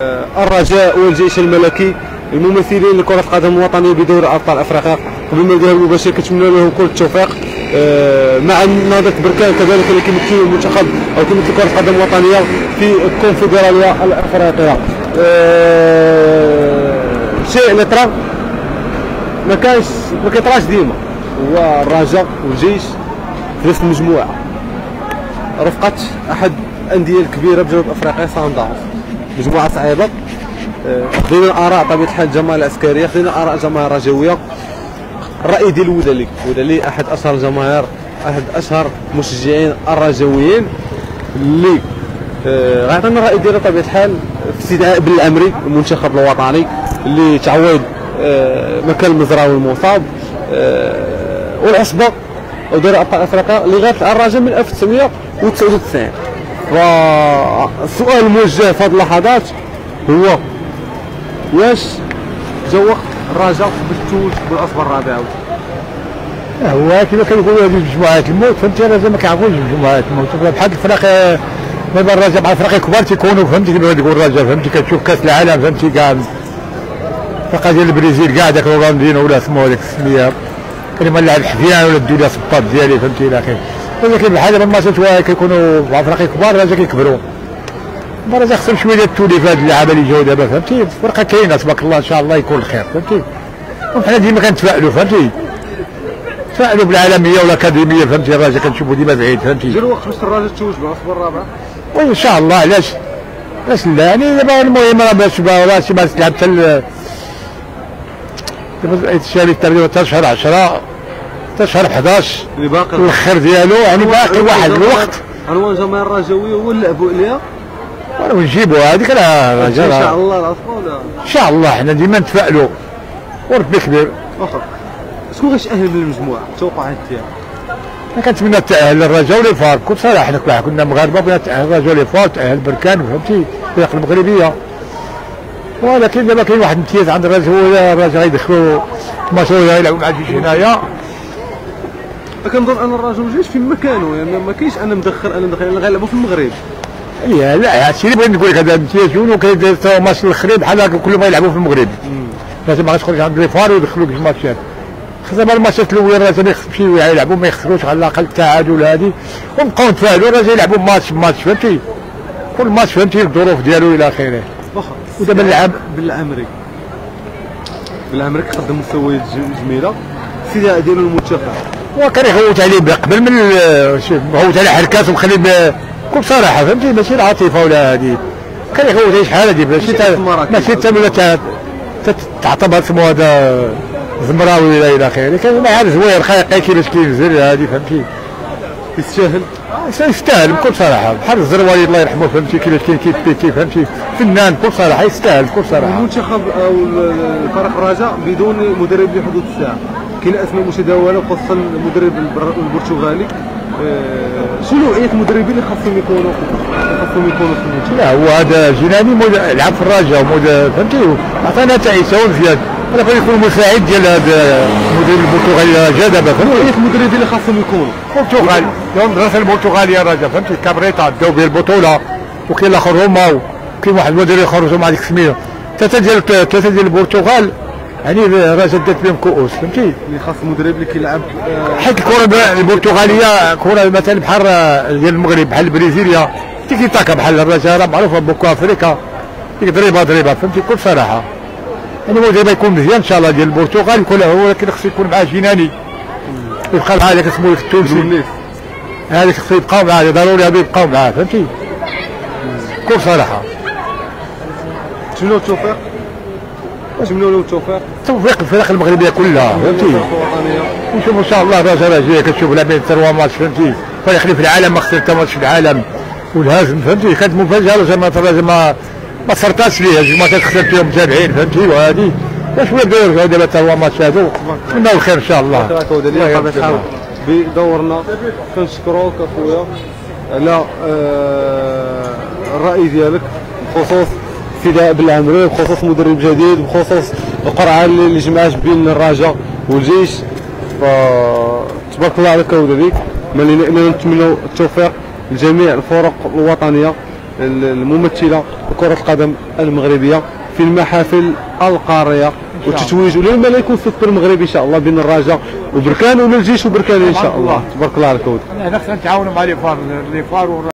الرجاء والجيش الملكي الممثلين لكرة القدم الوطنية بدوري أبطال أفريقيا. قبل ما نبداو المباشر كنتمنى لهم كل التوفيق مع نهضة بركان كذلك اللي كيمثل المنتخب أو كيمثل كرة القدم الوطنية في الكونفدرالية الأفريقية. شيء اللي طرا ما كيطراش ديما هو الرجاء والجيش في نفس المجموعة رفقة أحد الأندية الكبيرة بجنوب أفريقيا صن داونز. مجموعة صعيبة. خدينا آراء طبيعة الحال الجماهير العسكرية، خدينا آراء الجماهير الرجاوية. الرأي ديال ودلي أحد أشهر الجماهير، أحد أشهر مشجعين الرجاويين اللي غيعطينا الرأي ديالو طبيعة الحال في استدعاء بن العمري المنتخب الوطني اللي تعوض مكان المزراوي المصاب والعصبة ودوري أبطال أفريقيا اللي غابت على الرجاء من 1999. فالسؤال الموجه في هذه اللحظات هو واش جا وقت الرجاء بالثلث بالاصفر الرابع؟ هو كما كنقولوا هذه مجموعات الموت فهمتي، الرجاء ما كيعرفوش مجموعات الموت بحال الفرق دابا الرجاء مع الفرق الكبار تيكونوا فهمتي كما تقول الرجاء فهمتي كتشوف كاس العالم فهمتي كاع الفرقه ديال البرازيل كاع داك رولاندينو ولا سموه ديك السميه كلمه اللاعب الحفيان ولا الدوله سباط ديالي فهمتي الى اخره. ولكن بحال دابا الماتشات كيكونوا مع فرق كبار الرجاء كيكبروا. الرجاء خصهم شويه ديال التوليف هاد اللعابه اللي جاو دابا فهمتي، الفرقه كاينه تبارك الله ان شاء الله يكون الخير فهمتي. وحنا ديما كنتفائلوا فهمتي، تفائلوا بالعالميه والاكاديميه فهمتي، الرجاء كنشوفوا ديما بعيد فهمتي. جا الوقت باش الرجاء تتوج بالاصفر الرابع؟ وان شاء الله علاش لا يعني دابا المهم راه باش ما تلعب حتى الشهر تقريبا حتى شهر 10 حتى شهر 11 اللي باقي الاخر ديالو يعني باقي واحد الوقت. عنوان الجماهير الرجاويه هو نلعبوا عليها ونجيبوا هذيك راه ان شاء الله الاصفر ولا ان شاء الله حنا ديما نتفائلوا وربي كبير. واخا شكون غيتأهل من المجموعه التوقعات ديالك؟ انا كنتمنى التأهل للرجاء وليفار، كنت صراحه حنا كنا مغاربه بغينا التأهل للرجاء وليفار تأهل بركان فهمتي الفرق المغربيه. ولكن دابا كاين واحد الامتياز عند الرجاء غيدخلوا الماتش يلعبوا مع الجيش هنايا. كنظن ان الرجاء والجيش في مكانه يعني ما كاينش انا مدخل غيلعبوا في المغرب. لا هادشي اللي بغيت نقول لك هذا الامتياز وكاين ماتش الاخرين بحال هكا كل ما يلعبوا في المغرب. لازم ما تخرج عند ليفار ويدخلوك في الماتشات. خاصة الماتشات الاولى الرجاء يمشيو يلعبوا ما يخسروش على الاقل التعادل هذه ونبقاو نتفائلوا الرجاء يلعبوا ماتش فهمتي، كل ماتش فهمتي الظروف ديالو الى اخره. واخا ودابا اللعب بالعمري قدم مستويات جميله السيده ديالو المنتخب وكان يغوت عليه قبل من غوت على حركات ومخلي بكل صراحه فهمتي ماشي العاطفه ولا هذه كان يغوت عليه شحال هذه ماشي حتى تعتبر سمو هذا زمراوي الى اخره. كان لاعب زوير خايق كيفاش كينزل هذه فهمتي يستاهل بكل صراحه بحال الزروالي الله يرحمه فهمتي كيفاش كيبيتي فهمتي فنان بكل صراحه يستاهل بكل صراحه. المنتخب او فريق الرجاء بدون مدرب لحدود الساعه كاين اسماء متداوله وخاصه المدرب البرتغالي. شنو نوعيه المدربين اللي خاصهم يكونوا في المنتخب؟ لا هو هذا جناني لعب في الرجاء فهمتي عطانا تعيسه وزياد انا بغيت يكون مساعد ديال هذا المدرب البرتغالي جا دابا فهمتي. نوعيه المدربين اللي خاصهم يكونوا البرتغال المدرسه البرتغاليه الرجاء فهمتي كابريتا داو به البطوله وكاين الاخر هما وكاين واحد المدرب اخر مع ديك السميه ثلاثه ديال البرتغال يعني الرجاء دات بهم كؤوس فهمتي. اللي خاص المدرب اللي كيلعب حيت الكره البرتغاليه كره مثلا بحال ديال المغرب بحال البرازيليه تيكي تاكا بحال الرجاء راه معروفه بوكو افريكا ضريبه فهمتي بكل صراحه. يعني المدرب يكون مزيان ان شاء الله ديال البرتغال يكون هو ولكن خصو يكون معاه جناني يبقى مع هذاك اسمه التونسي هذاك خصو يبقاو معاه ضروري هذو يبقاو معاه فهمتي بكل صراحه. شنو التوفيق؟ نتمنوا له التوفيق الفرق المغربيه كلها فهمتي ونشوف ان شاء الله الرجاء جايه كتشوف لعبين 3 ماتش فهمتي فريق اللي في العالم ما خسر حتى ماتش في العالم والهزم فهمتي كانت مفاجاه الرجاء ما صرتاش ليه هذه الماتشات خسرت فيهم متابعين فهمتي وهذه شويه بدا يرجعوا دابا حتى هو ماتش هذو نتمنوا الخير ان شاء الله. بدورنا كنشكروك اخويا على الراي ديالك بخصوص استدعاء بن العمري بخصوص مدرب جديد بخصوص القرعه اللي جمعات بين الرجاء والجيش. تبارك الله عليك ودريك نتمنوا التوفيق لجميع الفرق الوطنيه الممثله كرة القدم المغربية في المحافل القارية والتتويج، ولما لا يكون في الطر المغربي ان شاء الله بين الرجاء وبركان ولا الجيش وبركان ان شاء الله. تبارك الله عليك. احنا نتعاونوا مع لي فار